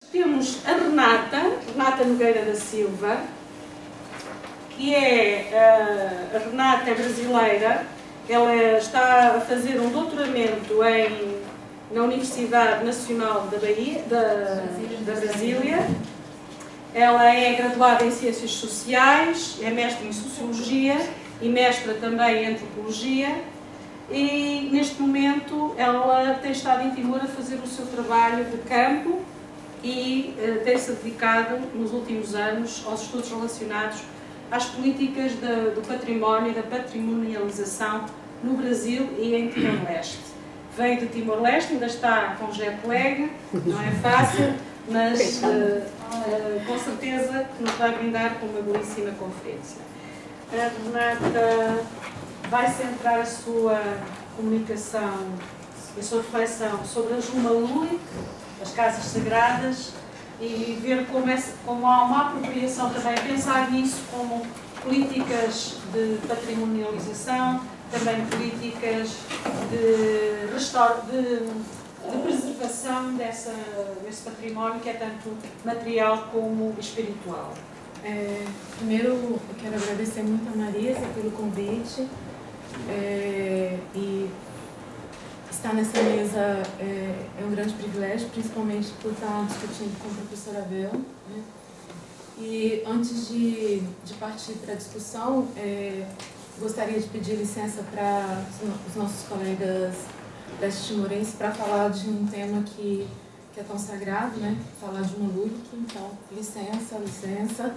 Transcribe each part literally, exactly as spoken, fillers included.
Temos a Renata, Renata Nogueira da Silva, que é, a Renata é brasileira, ela está a fazer um doutoramento em, na Universidade Nacional da, Bahia, da, da Brasília. Ela é graduada em Ciências Sociais, é mestre em Sociologia e mestra também em Antropologia. E neste momento ela tem estado em Timor a fazer o seu trabalho de campo e uh, tem-se dedicado nos últimos anos aos estudos relacionados às políticas de, do património e da patrimonialização no Brasil e em Timor-Leste. Veio de Timor-Leste, ainda está com jet lag, não é fácil, mas uh, uh, com certeza que nos vai brindar com uma belíssima conferência. A Renata vai centrar a sua comunicação e a sua reflexão sobre a Juma Lulik, as casas sagradas, e ver como, é, como há uma apropriação também, pensar nisso como políticas de patrimonialização, também políticas de, restauro, de, de preservação dessa, desse património que é tanto material como espiritual. É, primeiro, eu quero agradecer muito a Marisa pelo convite é, e estar nessa mesa é, é um grande privilégio, principalmente por estar discutindo com a professora Bel, né? E antes de, de partir para a discussão, é, gostaria de pedir licença para os nossos colegas leste-timorenses para falar de um tema que, que é tão sagrado, né? Falar de uma Lulik, então, licença, licença.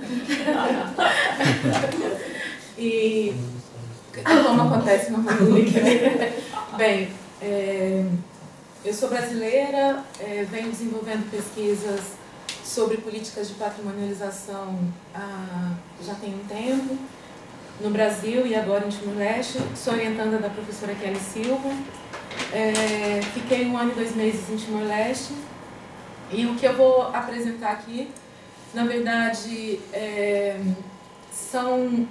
E como acontece no Lulik, né? Bem, é, eu sou brasileira, é, venho desenvolvendo pesquisas sobre políticas de patrimonialização há, já tem um tempo, no Brasil e agora em Timor-Leste. Sou orientanda da professora Kelly Silva. É, fiquei um ano e dois meses em Timor-Leste e o que eu vou apresentar aqui, na verdade, é, são,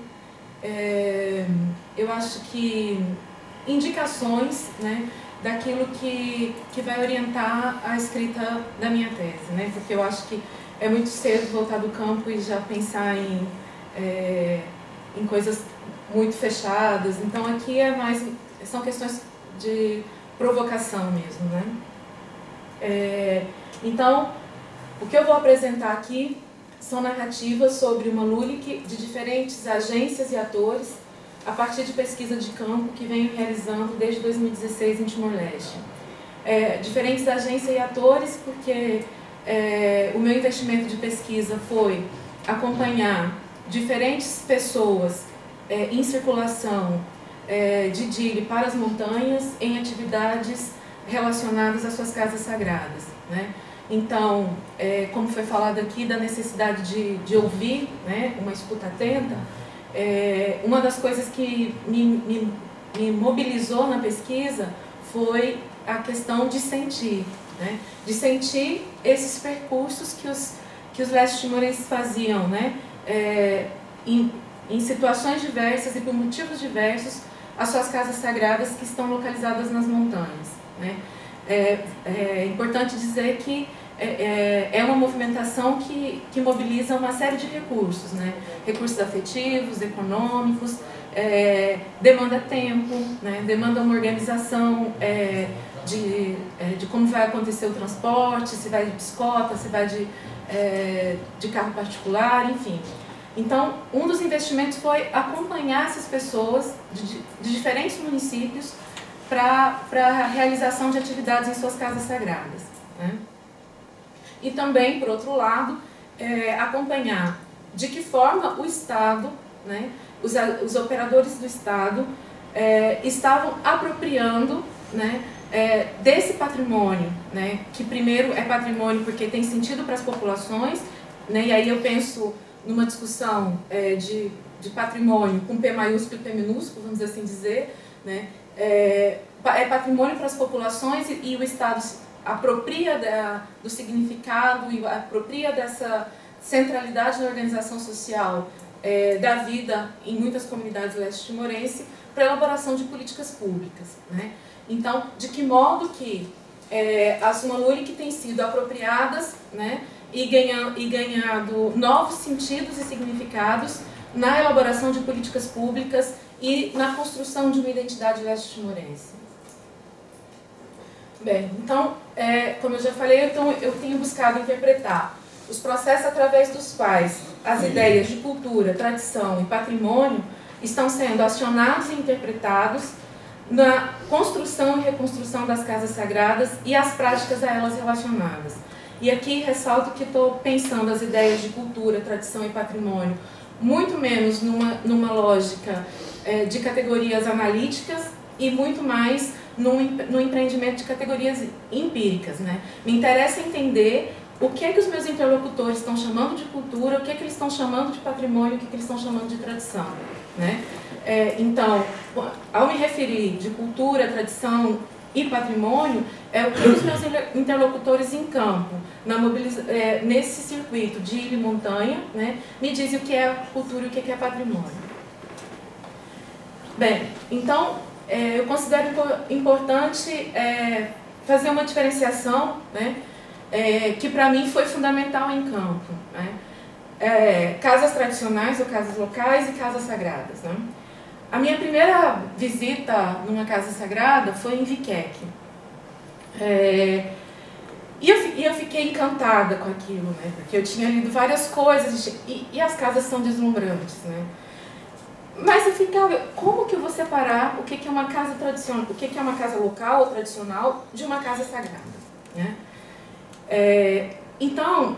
é, eu acho que, indicações, né, daquilo que, que vai orientar a escrita da minha tese, né, porque eu acho que é muito cedo voltar do campo e já pensar em, é, em coisas muito fechadas. Então aqui é mais, são questões de provocação mesmo, né? É, então, o que eu vou apresentar aqui são narrativas sobre uma Lulik de diferentes agências e atores a partir de pesquisa de campo que venho realizando desde dois mil e dezesseis em Timor-Leste. É, diferentes agências e atores porque é, o meu investimento de pesquisa foi acompanhar diferentes pessoas é, em circulação é, de Dili para as montanhas em atividades relacionadas às suas casas sagradas, né? Então, é, como foi falado aqui, da necessidade de, de ouvir, né, uma escuta atenta, é, uma das coisas que me, me, me mobilizou na pesquisa foi a questão de sentir, né, de sentir esses percursos que os, que os leste-timorenses faziam, né, é, em, em situações diversas e por motivos diversos, as suas casas sagradas que estão localizadas nas montanhas, né. É, é importante dizer que é, é uma movimentação que, que mobiliza uma série de recursos, né? Recursos afetivos, econômicos, é, demanda tempo, né? Demanda uma organização é, de, é, de como vai acontecer o transporte, se vai de bicicleta, se vai de, é, de carro particular, enfim. Então, um dos investimentos foi acompanhar essas pessoas de, de diferentes municípios para a realização de atividades em suas casas sagradas, né? E também, por outro lado, é, acompanhar de que forma o Estado, né, os, os operadores do Estado é, estavam apropriando, né, é, desse patrimônio, né, que primeiro é patrimônio porque tem sentido para as populações, né, e aí eu penso numa discussão é, de, de patrimônio com P maiúsculo e P minúsculo, vamos assim dizer, né, é, é patrimônio para as populações e, e o Estado apropria da, do significado e apropria dessa centralidade da organização social é, da vida em muitas comunidades leste-timorenses para a elaboração de políticas públicas, né? Então, de que modo que é, as Juma Lulik têm sido apropriadas, né, e, ganha, e ganhado novos sentidos e significados na elaboração de políticas públicas e na construção de uma identidade leste-timorense. Bem, então, é, como eu já falei, então, eu tenho buscado interpretar os processos através dos quais as ideias de cultura, tradição e patrimônio estão sendo acionados e interpretados na construção e reconstrução das casas sagradas e as práticas a elas relacionadas. E aqui ressalto que estou pensando as ideias de cultura, tradição e patrimônio muito menos numa, numa lógica é, de categorias analíticas e muito mais no, no empreendimento de categorias empíricas, né? Me interessa entender o que é que os meus interlocutores estão chamando de cultura, o que é que eles estão chamando de patrimônio, o que é que eles estão chamando de tradição, né? É, então, ao me referir de cultura, tradição e patrimônio, é o que os meus interlocutores em campo, na mobiliza é, nesse circuito de ilha e montanha, né, me dizem o que é cultura e o que é patrimônio. Bem, então, é, eu considero importante é, fazer uma diferenciação, né, é, que para mim foi fundamental em campo, né, é, casas tradicionais ou casas locais e casas sagradas, né. A minha primeira visita numa casa sagrada foi em Viqueque. É, e, eu, e eu fiquei encantada com aquilo, né? Porque eu tinha lido várias coisas e, e as casas são deslumbrantes, né? Mas eu ficava, como que eu vou separar o que, que é uma casa tradicional, o que, que é uma casa local ou tradicional de uma casa sagrada, né? É, então,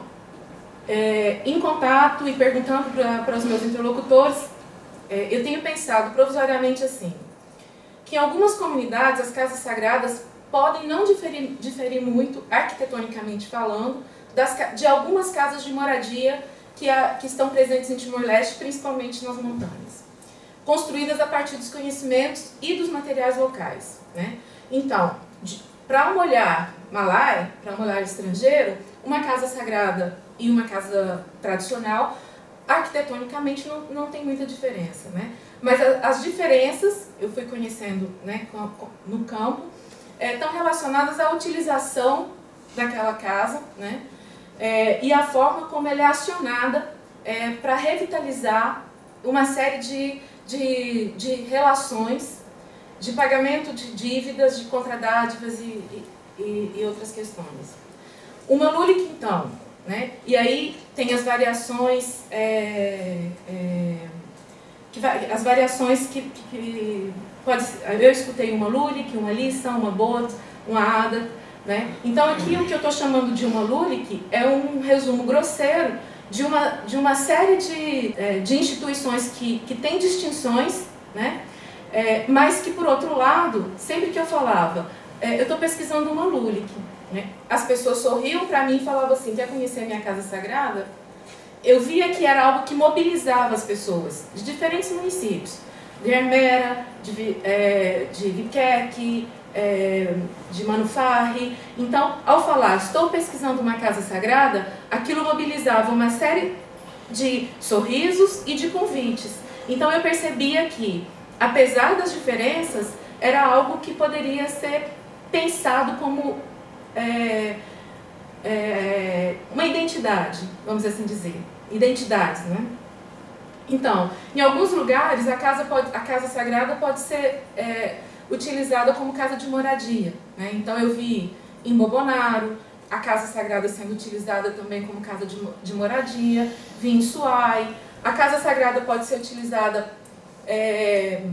é, em contato e perguntando para os meus interlocutores, eu tenho pensado provisoriamente assim, que em algumas comunidades as casas sagradas podem não diferir, diferir muito, arquitetonicamente falando, das, de algumas casas de moradia que, a, que estão presentes em Timor-Leste, principalmente nas montanhas, construídas a partir dos conhecimentos e dos materiais locais, né? Então, para um olhar malai, para um olhar estrangeiro, uma casa sagrada e uma casa tradicional arquitetonicamente não, não tem muita diferença, né? Mas a, as diferenças, eu fui conhecendo, né, com, com, no campo, é, estão relacionadas à utilização daquela casa, né, é, e a forma como ela é acionada é, para revitalizar uma série de, de, de relações, de pagamento de dívidas, de contradádivas e, e, e outras questões. Uma Lulic, então, né? E aí tem as variações, é, é, que vai, as variações que, que, que pode, eu escutei uma Lulic, uma Lissa, uma Bot, uma Ada, né? Então aqui o que eu estou chamando de uma Lulic é um resumo grosseiro de uma, de uma série de, é, de instituições que, que têm distinções, né? É, mas que por outro lado, sempre que eu falava, é, eu estou pesquisando uma Lulic, né? As pessoas sorriam para mim e falavam assim, quer conhecer a minha casa sagrada? Eu via que era algo que mobilizava as pessoas de diferentes municípios, de Ermera, de, é, de Viqueque, é, de Manufarri. Então, ao falar, estou pesquisando uma casa sagrada, aquilo mobilizava uma série de sorrisos e de convites. Então eu percebia que, apesar das diferenças, era algo que poderia ser pensado como É, é, uma identidade, vamos assim dizer, identidades, né? Então, em alguns lugares a casa, pode, a casa sagrada pode ser é, utilizada como casa de moradia, né? Então eu vi em Bobonaro a casa sagrada sendo utilizada também como casa de, de moradia, vi em Suai, a casa sagrada pode ser utilizada é,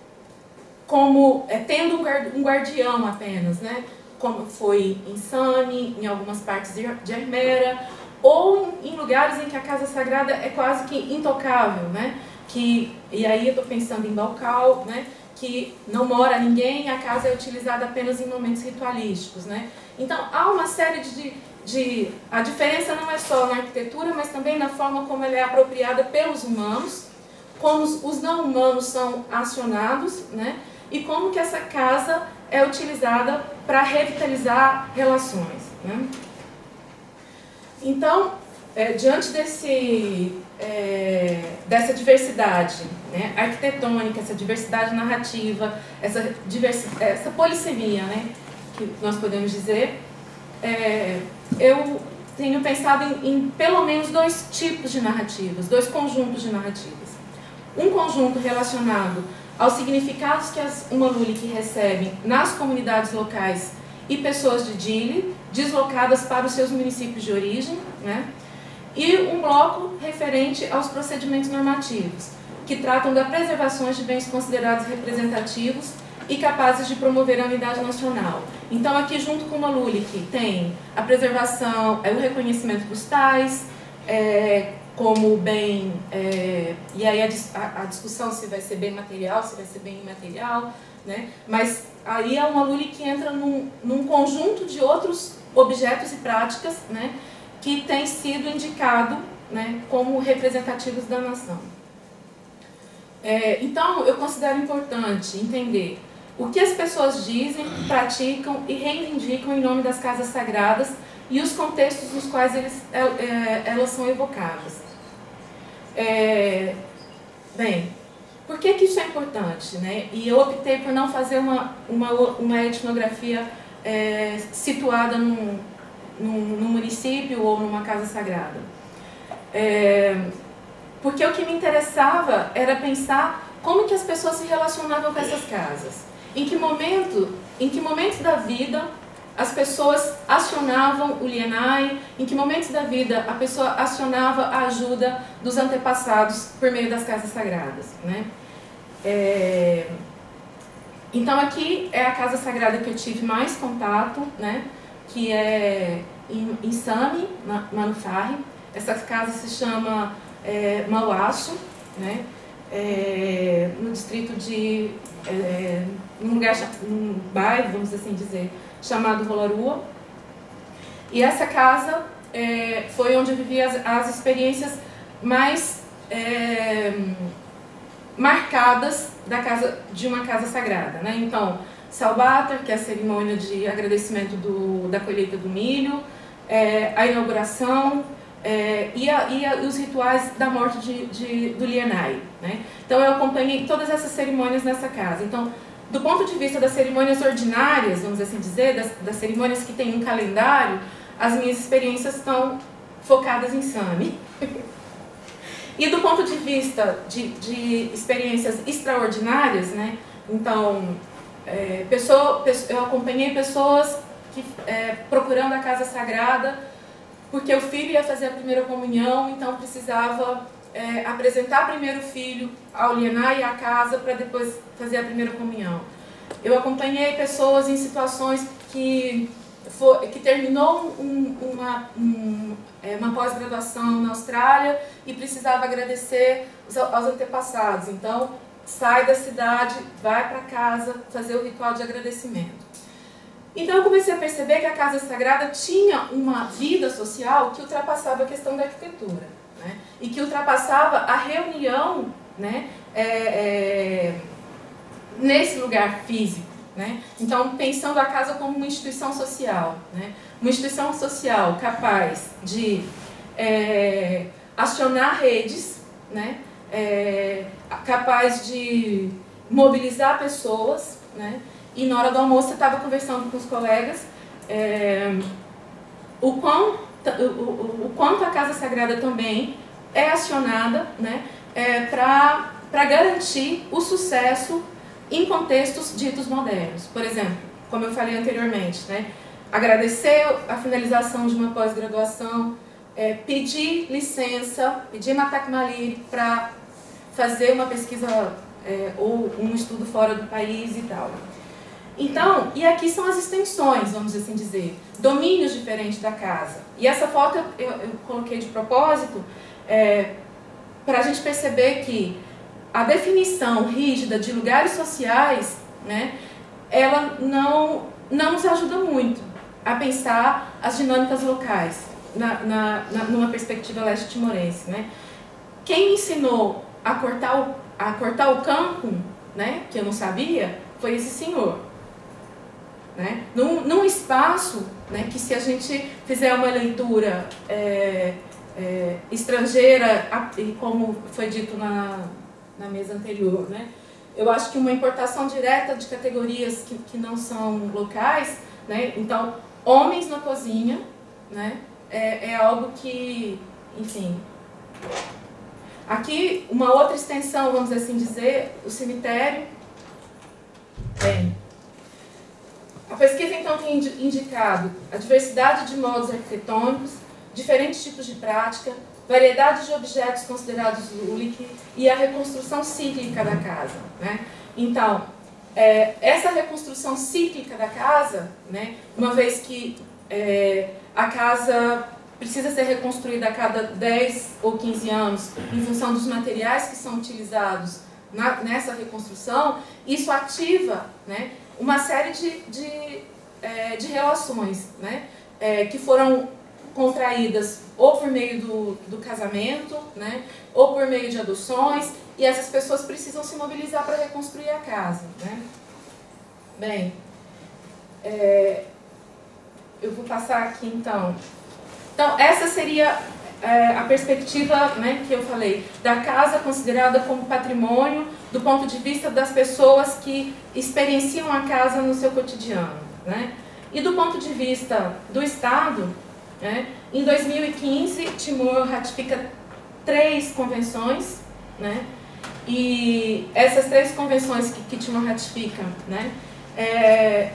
como é, tendo um guardião apenas, né? Como foi em Sani, em algumas partes de Ermera, ou em lugares em que a casa sagrada é quase que intocável, né? Que, e aí eu estou pensando em Balcal, né? Que não mora ninguém, a casa é utilizada apenas em momentos ritualísticos, né? Então há uma série de, de... A diferença não é só na arquitetura, mas também na forma como ela é apropriada pelos humanos, como os, os não humanos são acionados, né? E como que essa casa é utilizada para revitalizar relações, né? Então, é, diante desse, é, dessa diversidade, né, arquitetônica, essa diversidade narrativa, essa, diversi essa polissemia, né, que nós podemos dizer, é, eu tenho pensado em, em pelo menos dois tipos de narrativas, dois conjuntos de narrativas. Um conjunto relacionado aos significados que as Umalulik recebem nas comunidades locais e pessoas de Dili, deslocadas para os seus municípios de origem, né? E um bloco referente aos procedimentos normativos, que tratam da preservação de bens considerados representativos e capazes de promover a unidade nacional. Então, aqui, junto com o Umalulik, tem a preservação, é, o reconhecimento dos tais, é, como bem, é, e aí a, a, a discussão se vai ser bem material, se vai ser bem imaterial, né? Mas aí a Umalulik entra num, num conjunto de outros objetos e práticas, né, que tem sido indicado, né, como representativos da nação. É, então, eu considero importante entender o que as pessoas dizem, praticam e reivindicam em nome das casas sagradas e os contextos nos quais eles, é, elas são evocadas. É, bem, por que, que isso é importante, né? E eu optei por não fazer uma, uma, uma etnografia é, situada num, num, num município ou numa casa sagrada. É, porque o que me interessava era pensar como que as pessoas se relacionavam com essas casas. Em que momento, em que momentos da vida as pessoas acionavam o Lienai, em que momentos da vida a pessoa acionava a ajuda dos antepassados por meio das casas sagradas, né? É... Então aqui é a casa sagrada que eu tive mais contato, né? Que é em, em Sami, Manufarri. Essa casa se chama é, Mauaço, né? É, no distrito de... É, num lugar, num bairro, vamos assim dizer, chamado Rolarua. E essa casa é, foi onde eu vivi as, as experiências mais é, marcadas da casa, de uma casa sagrada, né? Então, Salbatar, que é a cerimônia de agradecimento do, da colheita do milho, é, a inauguração é, e, a, e, a, e os rituais da morte de, de, do Lienai, né? Então, eu acompanhei todas essas cerimônias nessa casa. Então, do ponto de vista das cerimônias ordinárias, vamos assim dizer, das, das cerimônias que têm um calendário, as minhas experiências estão focadas em Sami. E do ponto de vista de, de experiências extraordinárias, né? Então, é, pessoa, eu acompanhei pessoas que, é, procurando a casa sagrada, porque o filho ia fazer a primeira comunhão, então precisava é, apresentar primeiro o filho ao Lienai e à casa para depois fazer a primeira comunhão. Eu acompanhei pessoas em situações que, for, que terminou um, uma, um, uma pós-graduação na Austrália e precisava agradecer aos antepassados. Então, sai da cidade, vai para casa fazer o ritual de agradecimento. Então eu comecei a perceber que a Casa Sagrada tinha uma vida social que ultrapassava a questão da arquitetura, né? E que ultrapassava a reunião, né, é, é, nesse lugar físico, né? Então, pensando a casa como uma instituição social, né? Uma instituição social capaz de é, acionar redes, né? É, capaz de mobilizar pessoas, né? E na hora do almoço eu estava conversando com os colegas é, o, quão, o, o, o quanto a Casa Sagrada também é acionada, né, é, para para garantir o sucesso em contextos ditos modernos. Por exemplo, como eu falei anteriormente, né, agradecer a finalização de uma pós-graduação, é, pedir licença, pedir Matak Maliri para fazer uma pesquisa é, ou um estudo fora do país e tal. Então, e aqui são as extensões, vamos assim dizer, domínios diferentes da casa. E essa foto eu, eu, eu coloquei de propósito é, para a gente perceber que a definição rígida de lugares sociais, né, ela não, não nos ajuda muito a pensar as dinâmicas locais, na, na, na, numa perspectiva leste-timorense, né. Quem me ensinou a cortar o, a cortar o campo, né, que eu não sabia, foi esse senhor. Né? Num, num espaço, né, que se a gente fizer uma leitura é, é, estrangeira, e como foi dito na, na mesa anterior, né, eu acho que uma importação direta de categorias que, que não são locais, né, então, homens na cozinha, né, é, é algo que, enfim... Aqui, uma outra extensão, vamos assim dizer, o cemitério. Bem, a pesquisa, então, tem indicado a diversidade de modos arquitetônicos, diferentes tipos de prática, variedade de objetos considerados únicos e a reconstrução cíclica da casa, né? Então, é, essa reconstrução cíclica da casa, né, uma vez que é, a casa precisa ser reconstruída a cada dez ou quinze anos em função dos materiais que são utilizados na, nessa reconstrução, isso ativa, né, uma série de, de, é, de relações, né, é, que foram contraídas ou por meio do, do casamento, né, ou por meio de adoções, e essas pessoas precisam se mobilizar para reconstruir a casa, né. Bem, é, eu vou passar aqui então. Então, essa seria é, a perspectiva, né, que eu falei, da casa considerada como patrimônio do ponto de vista das pessoas que experienciam a casa no seu cotidiano, né. E do ponto de vista do Estado, né, em dois mil e quinze, Timor ratifica três convenções, né, e essas três convenções que, que Timor ratifica, né, é,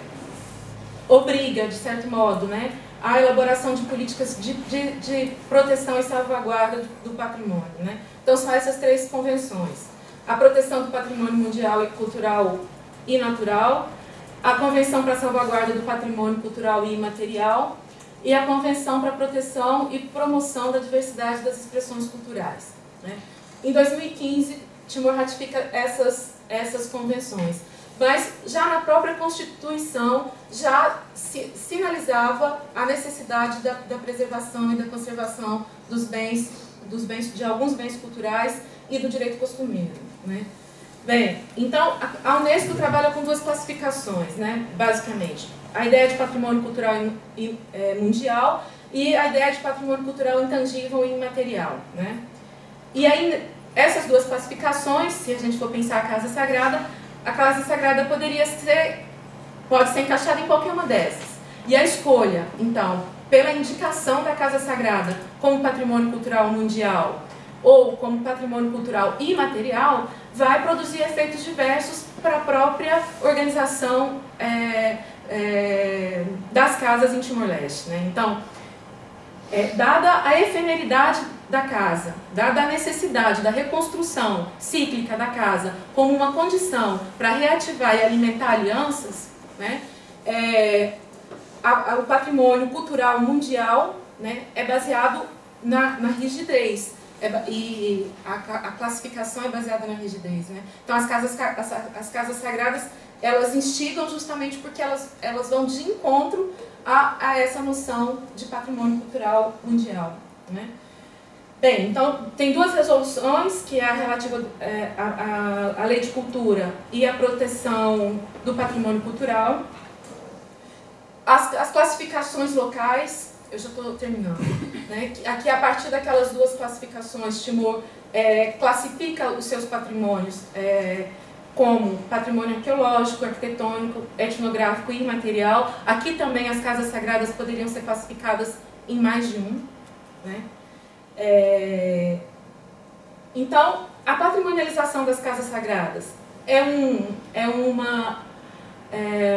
obriga, de certo modo, né, a elaboração de políticas de, de, de proteção e salvaguarda do, do patrimônio, né. Então, são essas três convenções. A proteção do patrimônio mundial e cultural e natural, a Convenção para a Salvaguarda do Patrimônio Cultural e Imaterial, e a Convenção para a Proteção e Promoção da Diversidade das Expressões Culturais, né. Em dois mil e quinze, Timor ratifica essas, essas convenções, mas já na própria Constituição já se, sinalizava a necessidade da, da preservação e da conservação dos bens, dos bens, de alguns bens culturais e do direito costumeiro, né. Bem, então a Unesco trabalha com duas classificações, né, basicamente. A ideia de patrimônio cultural e, e, é, mundial e a ideia de patrimônio cultural intangível e imaterial, né. E aí, essas duas classificações, se a gente for pensar a Casa Sagrada, a Casa Sagrada poderia ser, pode ser encaixada em qualquer uma dessas. E a escolha, então, pela indicação da Casa Sagrada como patrimônio cultural mundial ou como patrimônio cultural imaterial, vai produzir efeitos diversos para a própria organização é, é, das casas em Timor-Leste, né? Então, é, dada a efemeridade da casa, dada a necessidade da reconstrução cíclica da casa como uma condição para reativar e alimentar alianças, né, é, a, a, o patrimônio cultural mundial, né, é baseado na, na rigidez, é, e a, a classificação é baseada na rigidez, né? Então as casas, as, as casas sagradas, elas instigam justamente porque elas, elas vão de encontro a, a essa noção de patrimônio cultural mundial, né? Bem, então tem duas resoluções, que é a relativa é, à, à Lei de Cultura e a proteção do patrimônio cultural. As, as classificações locais, eu já estou terminando, né? Aqui, a partir daquelas duas classificações, Timor é, classifica os seus patrimônios é, como patrimônio arqueológico, arquitetônico, etnográfico e imaterial. Aqui também as casas sagradas poderiam ser classificadas em mais de um, né? É, então, a patrimonialização das casas sagradas é, um, é, uma, é,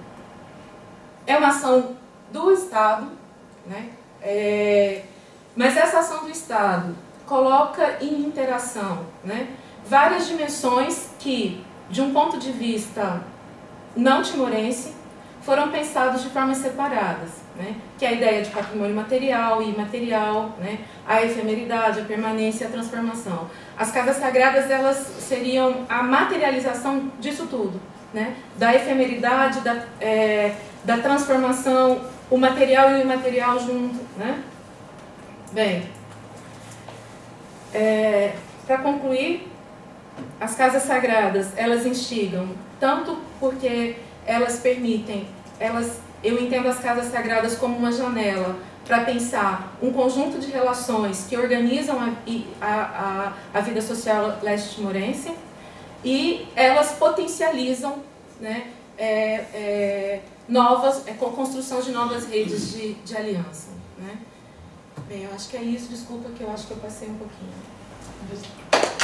é uma ação do Estado, né? É, mas essa ação do Estado coloca em interação, né, várias dimensões que, de um ponto de vista não timorense, foram pensados de formas separadas, né? Que é a ideia de patrimônio material e imaterial, né? A efemeridade, a permanência e a transformação. As casas sagradas, elas seriam a materialização disso tudo, né? Da efemeridade, da, é, da transformação, o material e o imaterial junto, né? Bem, é, para concluir, as casas sagradas, elas instigam, tanto porque elas permitem, elas, eu entendo as casas sagradas como uma janela para pensar um conjunto de relações que organizam a, a, a, a vida social leste-timorense, e elas potencializam, né, é, é, novas, é, construção de novas redes de, de aliança, né? Bem, eu acho que é isso. Desculpa que eu acho que eu passei um pouquinho.